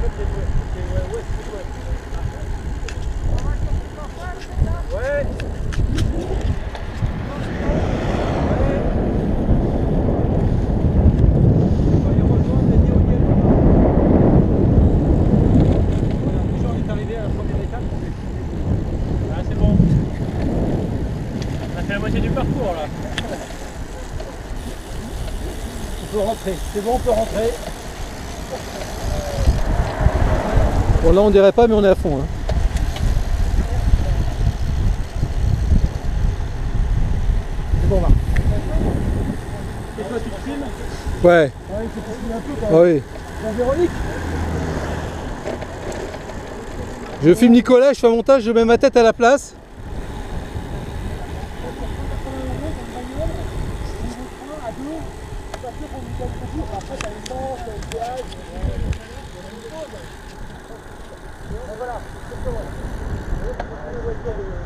C'est bon, on peut rentrer. Bon là on dirait pas mais on est à fond. Hein. C'est bon, Marc. Et toi tu te filmes? Ouais. Ouais, il faut te filmer un peu quand Ah même. oui. Bon, Véronique. Je filme Nicolas, je fais un montage, je mets ma tête à la place. Voilà,